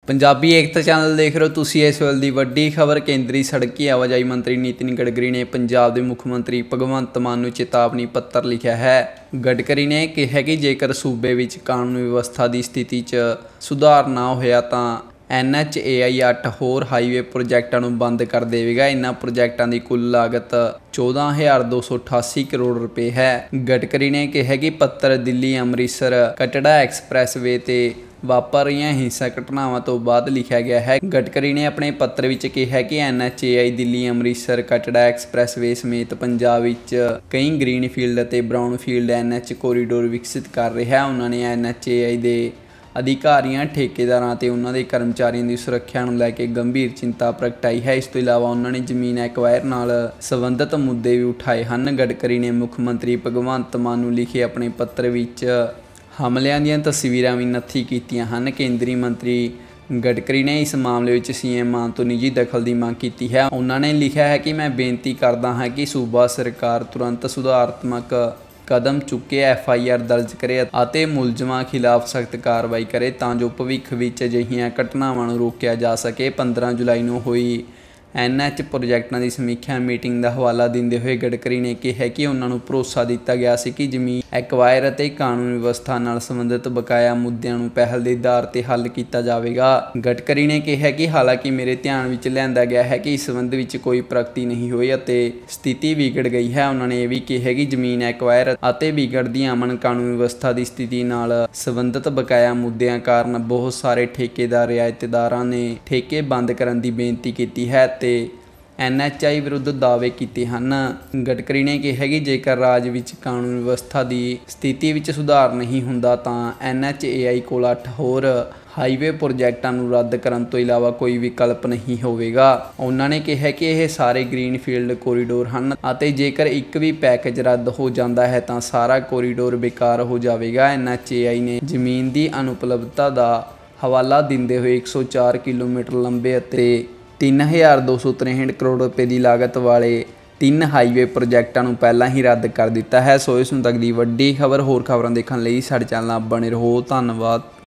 पंजाबी एकता channel देख रहे हो तुसी। इस वेले दी वड्डी खबर केंद्रीय सड़की आवाजाही मंत्री नितिन गडकरी ने पंजाब के मुख मंत्री भगवंत मान नूं चेतावनी पत्र लिखा है। गडकरी ने कहा कि जेकर सूबे विच कानून व्यवस्था की स्थिति च सुधार ना होया तां NHAI 8 होर हाईवे प्रोजैक्टां नूं बंद कर देवेगा। इन्हां प्रोजैक्टां की कुल लागत 14,288 करोड़ रुपए है। गडकरी ने कहा कि पत्र दिल्ली अमृतसर कटड़ा एक्सप्रैसवे ते वापर रही हिंसक घटनावां तो बाद लिखा गया है। गडकरी ने अपने पत्र विच कहा कि NHAI दिल्ली अमृतसर कटड़ा एक्सप्रैसवे समेत पंजाब विच कई ग्रीन फील्ड ते ब्राउन फील्ड NH कोरीडोर विकसित कर रहा है। उन्होंने NHAI दे अधिकारियों ठेकेदारों ते उन्हां दे कर्मचारियों की सुरक्षा नूं लैके गंभीर चिंता प्रगटाई है। इस तो इलावा उन्होंने जमीन एक्वायर नाल संबंधित मुद्दे भी उठाए हैं। गडकरी ने मुख मंत्री भगवंत मान नूं लिखे अपने पत्र विच हमलिਆਂ ਦੀਆਂ तस्वीरां भी नत्थी कीतियां ਹਨ। केंद्रीय मंत्री गडकरी ने इस मामले में CM मान तो निजी दखल की मांग की है। उन्होंने लिखा है कि मैं बेनती करता हाँ कि सूबा सरकार तुरंत सुधारात्मक कदम चुके FIR दर्ज करे और मुलजमां खिलाफ सख्त कार्रवाई करे तां जो भविख विच अजिहियां घटनावां नूं रोकिया जा सके। 15 जुलाई नूं होई NH प्रोजैक्टां की समीक्षा मीटिंग का हवाला देंदे हुए गडकरी ने कहा कि उन्होंने भरोसा दिता गया सी कि जमीन एक्वायर और कानून व्यवस्था नाल संबंधित बकाया मुद्दों नूं पहल के आधार पर हल किया जाएगा। गडकरी ने कहा कि हालांकि मेरे ध्यान में लिया गया है कि इस संबंध में कोई प्रगति नहीं हुई और स्थिति बिगड़ गई है। उन्होंने यह भी कहा कि जमीन एक्वायर और बिगड़ती अमन कानून व्यवस्था की स्थिति नाल संबंधित बकाया मुद्दों कारण बहुत सारे ठेकेदार रियायतदारां ने ठेके बंद करने की बेनती की है ते NHAI विरुद्ध दावे किए हैं। गडकरी ने कहा कि जेकर राज विच कानून व्यवस्था की स्थिति विच सुधार नहीं हुंदा तां NHAI कोल 8 होर हाईवे प्रोजैक्टां नूं रद्द करन तो इलावा कोई विकल्प नहीं होवेगा। उन्होंने कहा कि यह सारे ग्रीन फील्ड कोरीडोर हैं और जेकर एक भी पैकेज रद्द हो जाता है तो सारा कोरीडोर बेकार हो जाएगा। NHAI ने जमीन की अनुपलब्धता का हवाला देंदे हुए 104 किलोमीटर लंबे और 3,263 करोड़ रुपए की लागत वाले 3 हाईवे प्रोजैक्टां नूं पहलां ही रद्द कर दिता है। सो इस तक की वड्डी खबर होर खबरां देखने लई साडे चैनल नाल बने रहो। धन्नवाद।